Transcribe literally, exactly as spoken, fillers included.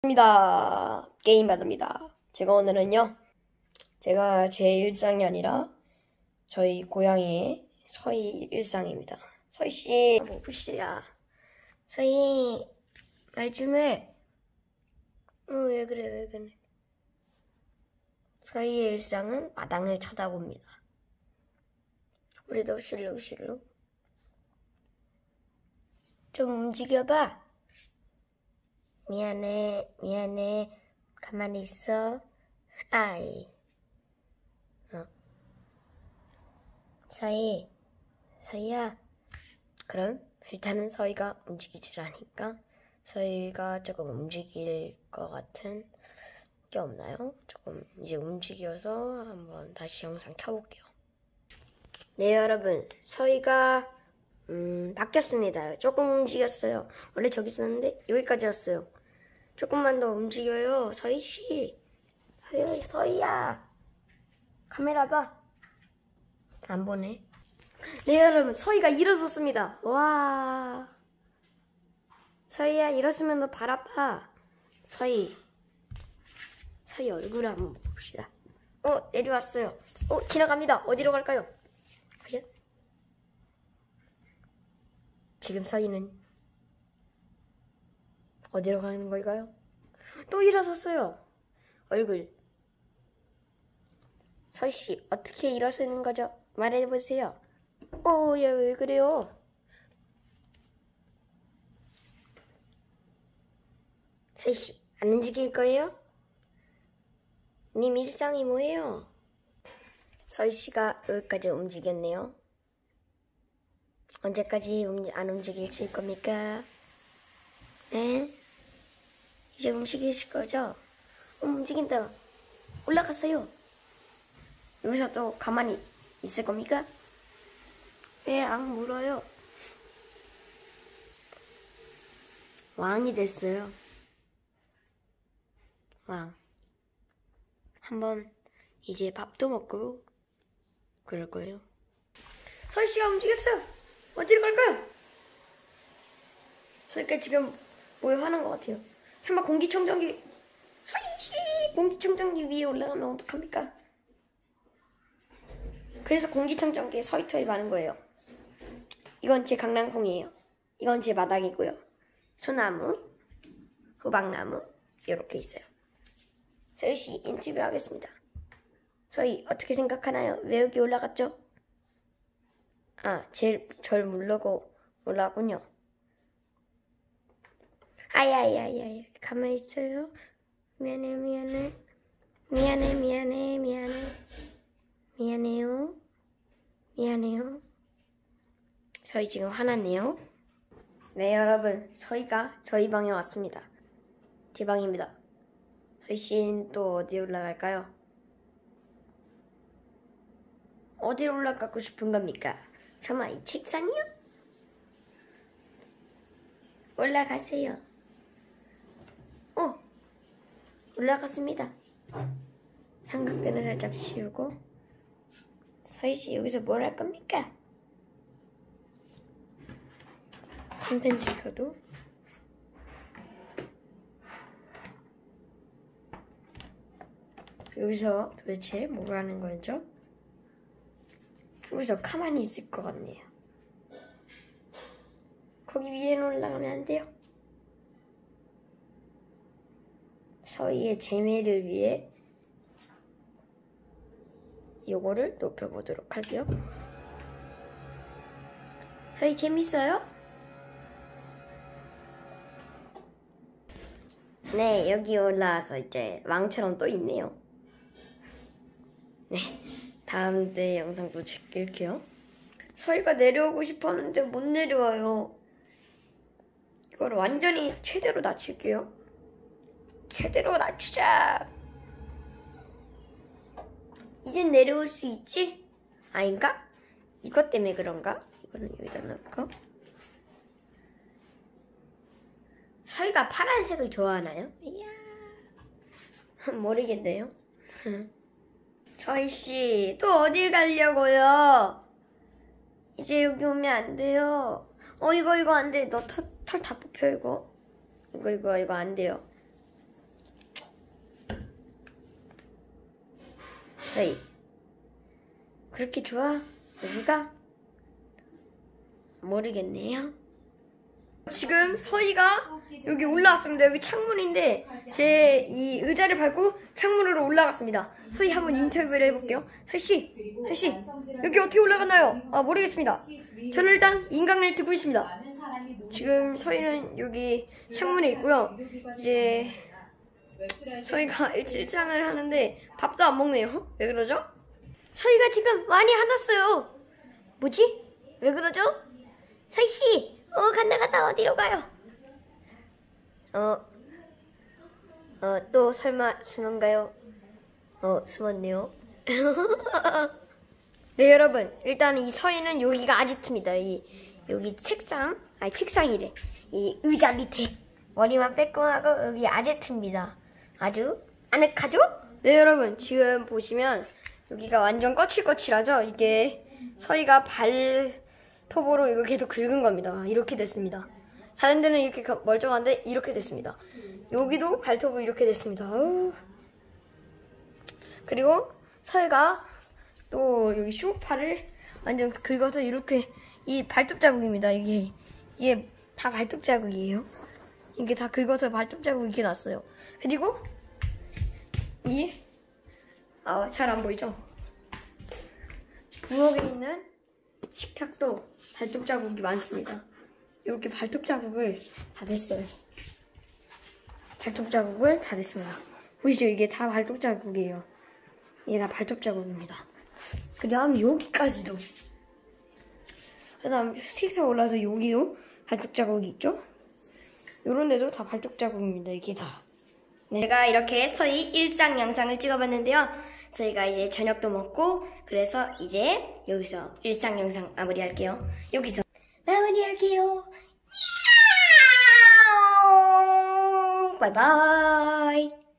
반갑습니다. 게임 바다입니다. 제가 오늘은요, 제가 제 일상이 아니라 저희 고양이의 서희 일상입니다. 서희씨, 뭐 보시야. 서희, 말 좀 해. 어, 왜 그래, 왜 그래. 서희의 일상은 마당을 쳐다봅니다. 우리도 실룩실룩. 좀 움직여봐. 미안해, 미안해. 가만히 있어. 아이. 어. 서희, 서희야. 그럼 일단은 서희가 움직이질 않으니까 서희가 조금 움직일 것 같은 게 없나요? 조금 이제 움직여서 한번 다시 영상 켜볼게요. 네, 여러분. 서희가 음, 바뀌었습니다. 조금 움직였어요. 원래 저기 있었는데 여기까지 왔어요. 조금만 더 움직여요. 서희씨. 서희, 서희야. 카메라 봐. 안 보네. 네, 여러분. 서희가 일어섰습니다. 와. 서희야, 일어서면 너 발 아파. 서희. 서희 얼굴을 한번 봅시다. 어, 내려왔어요. 어, 지나갑니다. 어디로 갈까요? 과연? 지금 서희는 어디로 가는 걸까요? 또 일어섰어요. 얼굴. 서희씨, 어떻게 일어서는 거죠? 말해보세요. 오, 야, 왜 그래요? 서희씨, 안 움직일 거예요? 님 일상이 뭐예요? 서희씨가 여기까지 움직였네요. 언제까지 안 움직이실 겁니까? 네? 이제 움직이실 거죠? 어, 움직인다. 올라갔어요. 여기서 또 가만히 있을 겁니까? 왜 안 물어요? 왕이 됐어요. 왕. 한번 이제 밥도 먹고 그럴 거예요. 서희씨가 움직였어요. 어디로 갈까요? 서희가 지금 뭐에 화난 것 같아요. 설마 공기청정기, 서희씨 공기청정기 위에 올라가면 어떡합니까? 그래서 공기청정기에 서희털이 많은 거예요. 이건 제 강낭콩이에요. 이건 제 마당이고요. 소나무, 호박나무 이렇게 있어요. 서희씨 인터뷰 하겠습니다. 서희 어떻게 생각하나요? 왜 여기 올라갔죠? 아, 제일 절 물르고 올라왔군요. 아야야야야, 가만히 있어요. 미안해, 미안해. 미안해, 미안해, 미안해. 미안해요. 미안해요. 서희 지금 화났네요. 네, 여러분. 서희가 저희 방에 왔습니다. 제 방입니다. 서희 씨는 또 어디 올라갈까요? 어디로 올라가고 싶은 겁니까? 설마 이 책상이요? 올라가세요. 오! 올라갔습니다. 삼각대를 살짝 씌우고. 서희씨 여기서 뭘 할 겁니까? 콘텐츠표도 여기서 도대체 뭘 하는 거죠? 여기서 가만히 있을 것 같네요. 거기 위에는 올라가면 안 돼요. 서희의 재미를 위해 요거를 높여보도록 할게요. 서희 재밌어요? 네, 여기 올라와서 이제 왕처럼 또 있네요. 네, 다음 때 영상도 찍을게요. 서희가 내려오고 싶었는데 못 내려와요. 이걸 완전히 최대로 낮출게요. 최대로 낮추자. 이젠 내려올 수 있지? 아닌가? 이것 때문에 그런가? 이거는 여기다 넣을까? 서희가 파란색을 좋아하나요? 이야, 모르겠네요. 서희씨, 또 어딜 가려고요? 이제 여기 오면 안 돼요. 어, 이거, 이거 안 돼. 너 털 다 뽑혀, 이거. 이거, 이거, 이거 안 돼요. 서희. 그렇게 좋아? 여기가? 모르겠네요. 지금 서희가 여기 올라왔습니다. 여기 창문인데 제 이 의자를 밟고 창문으로 올라갔습니다. 서희 한번 인터뷰를 해볼게요. 서희씨, 서희씨, 여기 어떻게 올라갔나요? 아, 모르겠습니다. 저는 일단 인강을 듣고 있습니다. 지금 서희는 여기 창문에 있고요. 이제 서희가 일상을 하는데 밥도 안 먹네요. 왜 그러죠? 서희가 지금 많이 화났어요. 뭐지? 왜 그러죠? 서희씨, 어, 간다, 간다, 어디로 가요? 어, 어, 또 설마 숨은가요? 어, 숨었네요. 네, 여러분. 일단 이 서희는 여기가 아지트입니다. 이, 여기 책상, 아니, 책상이래. 이 의자 밑에 머리만 빼꼼하고 여기 아지트입니다. 아주 아늑하죠? 네, 여러분. 지금 보시면 여기가 완전 거칠거칠하죠? 이게 서희가 발톱으로 이거 계속 긁은 겁니다. 이렇게 됐습니다. 다른 데는 이렇게 멀쩡한데 이렇게 됐습니다. 여기도 발톱으로 이렇게 됐습니다. 아우. 그리고 서희가 또 여기 쇼파를 완전 긁어서 이렇게 이 발톱 자국입니다. 이게 이게 다 발톱 자국이에요. 이게 다 긁어서 발톱 자국이 이렇게 났어요. 그리고 이 아, 잘 안 보이죠? 부엌에 있는 식탁도 발톱 자국이 많습니다. 이렇게 발톱 자국을 다 냈어요. 발톱 자국을 다 냈습니다. 보이시죠? 이게 다 발톱 자국이에요. 이게 다 발톱 자국입니다. 그 다음 여기까지도. 그 다음 스틱에 올라서 여기도 발톱 자국이 있죠? 요런 데도 다 발톱 자국입니다. 이게 다. 네. 제가 이렇게 서희 일상 영상을 찍어봤는데요. 저희가 이제 저녁도 먹고 그래서 이제 여기서 일상 영상 마무리할게요. 여기서 마무리할게요. 바이바이.